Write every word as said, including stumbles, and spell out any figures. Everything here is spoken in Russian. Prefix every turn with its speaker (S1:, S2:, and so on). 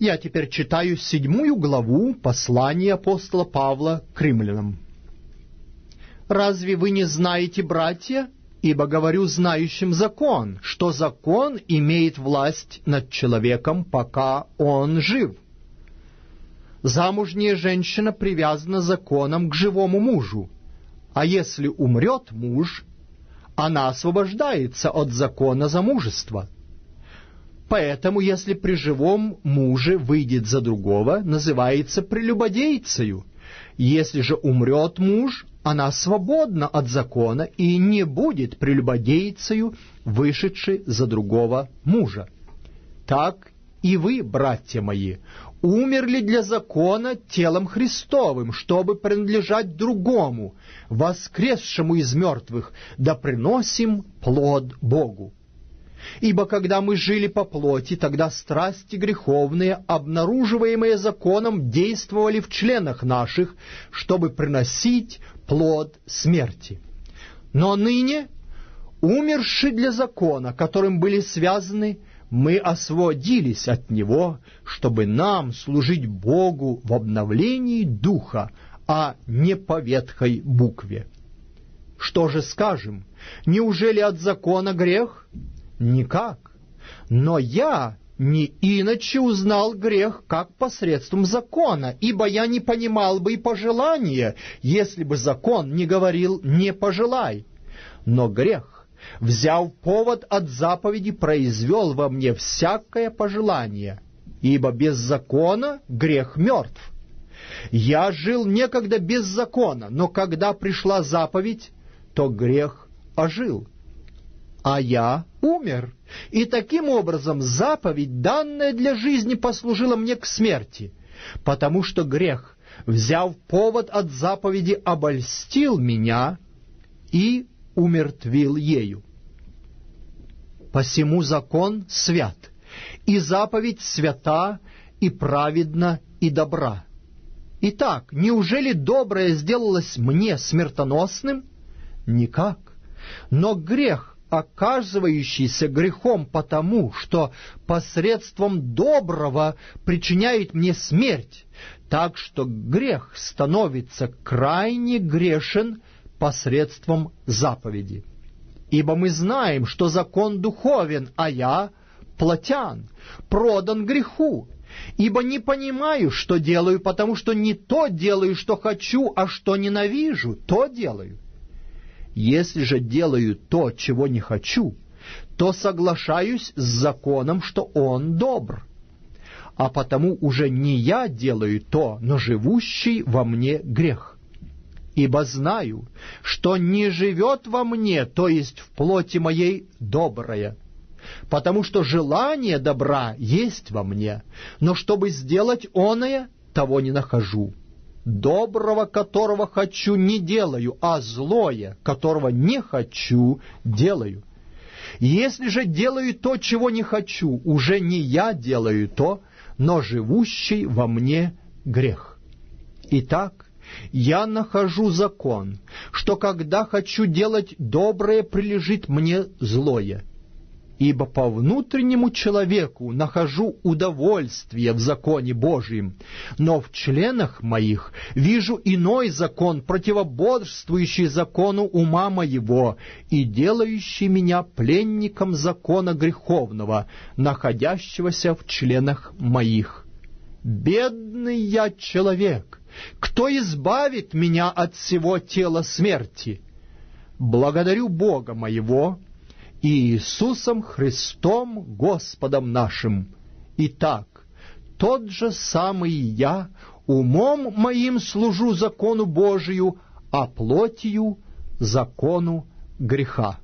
S1: Я теперь читаю седьмую главу послания апостола Павла к римлянам. «Разве вы не знаете, братья, ибо говорю знающим закон, что закон имеет власть над человеком, пока он жив? Замужняя женщина привязана законом к живому мужу, а если умрет муж, она освобождается от закона замужества. Поэтому, если при живом муже выйдет за другого, называется прелюбодейцею. Если же умрет муж, она свободна от закона и не будет прелюбодейцею, вышедшей за другого мужа. Так и вы, братья мои, умерли для закона телом Христовым, чтобы принадлежать другому, воскресшему из мертвых, да приносим плод Богу. Ибо когда мы жили по плоти, тогда страсти греховные, обнаруживаемые законом, действовали в членах наших, чтобы приносить плод смерти. Но ныне, умерши для закона, которым были связаны, мы освободились от него, чтобы нам служить Богу в обновлении духа, а не по ветхой букве. Что же скажем? Неужели от закона грех? Никак. Но я не иначе узнал грех, как посредством закона, ибо я не понимал бы и пожелания, если бы закон не говорил «не пожелай». Но грех, взяв повод от заповеди, произвел во мне всякое пожелание, ибо без закона грех мертв. Я жил некогда без закона, но когда пришла заповедь, то грех ожил. А я умер, и таким образом заповедь, данная для жизни, послужила мне к смерти, потому что грех, взяв повод от заповеди, обольстил меня и умертвил ею. Посему закон свят, и заповедь свята, и праведна, и добра. Итак, неужели доброе сделалось мне смертоносным? Никак. Но грех, оказывающийся грехом потому, что посредством доброго причиняет мне смерть, так что грех становится крайне грешен посредством заповеди. Ибо мы знаем, что закон духовен, а я плотян, продан греху. Ибо не понимаю, что делаю, потому что не то делаю, что хочу, а что ненавижу, то делаю. Если же делаю то, чего не хочу, то соглашаюсь с законом, что он добр. А потому уже не я делаю то, но живущий во мне грех. Ибо знаю, что не живет во мне, то есть в плоти моей, доброе. Потому что желание добра есть во мне, но чтобы сделать оное, того не нахожу. Доброго, которого хочу, не делаю, а злое, которого не хочу, делаю. Если же делаю то, чего не хочу, уже не я делаю то, но живущий во мне грех. Итак, я нахожу закон, что когда хочу делать доброе, прилежит мне злое. Ибо по внутреннему человеку нахожу удовольствие в законе Божьем, но в членах моих вижу иной закон, противоборствующий закону ума моего и делающий меня пленником закона греховного, находящегося в членах моих. Бедный я человек! Кто избавит меня от всего тела смерти? Благодарю Бога моего и Иисусом Христом Господом нашим. Итак, тот же самый я умом моим служу закону Божию, а плотью закону греха.